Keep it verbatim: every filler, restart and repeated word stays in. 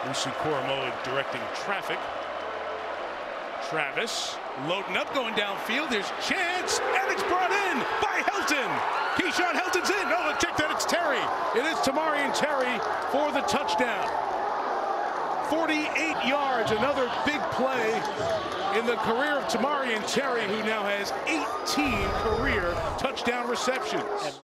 Lucy Koromoa directing traffic. Travis loading up, going downfield. There's a chance, and it's brought in by Helton. Keyshawn Helton's in. No, check that, it's Terry. It is Tamorrion Terry for the touchdown. forty-eight yards, another big play in the career of Tamorrion Terry, who now has eighteen career touchdown receptions.